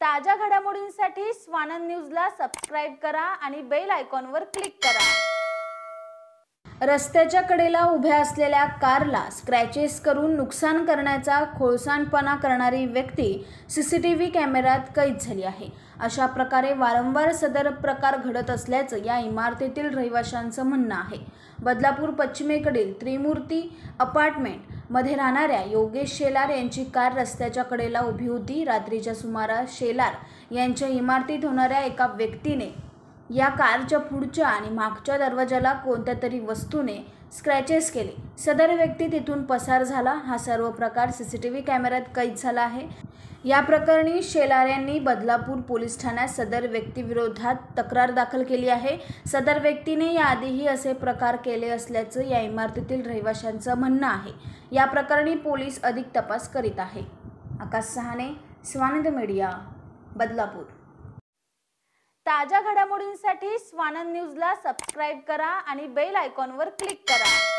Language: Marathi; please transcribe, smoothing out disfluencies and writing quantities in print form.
ताज्या घडामोडींसाठी स्वानंद न्यूजला सबस्क्राइब करा आणि बेल आयकॉनवर क्लिक करा। रस्त्याच्या कडेला उभ्या असलेल्या कारला स्क्रॅचेस करून नुकसान करण्याचा खोळसाणपणा करणारी व्यक्ती सीसीटीव्ही कॅमेऱ्यात कैद झाली आहे। अशा प्रकारे वारंवार सदर प्रकार घडत असल्याचं या इमारतीतील रहिवाशांचं म्हणणं आहे। बदलापूर पश्चिमेकडील त्रिमूर्ती अपार्टमेंट मध्ये राहणाऱ्या योगेश शेलार यांची कार रस्त्याच्या कडेला उभी होती। रात्रीच्या सुमारास शेलार यांच्या इमारतीत होणाऱ्या एका व्यक्तीने या कारच्या पुढच्या आणि मागच्या दरवाजाला कोणत्या तरी वस्तूने स्क्रॅचेस केले। सदर व्यक्ती तिथून पसार झाला। हा सर्व प्रकार सीसीटीव्ही कॅमेऱ्यात कैद झाला आहे। या प्रकरणी शेलार यांनी बदलापूर पोलीस ठाण्यात सदर व्यक्तीविरोधात तक्रार दाखल केली आहे। सदर व्यक्तीने याआधीही असे प्रकार केले असल्याचं या इमारतीतील रहिवाशांचं म्हणणं आहे। या प्रकरणी पोलीस अधिक तपास करीत आहे। आकाश सहाने, स्वानंद मीडिया, बदलापूर। ताज्या घडामोडींसाठी स्वानंद न्यूजला सबस्क्राइब करा आणि बेल आयकॉनवर क्लिक करा।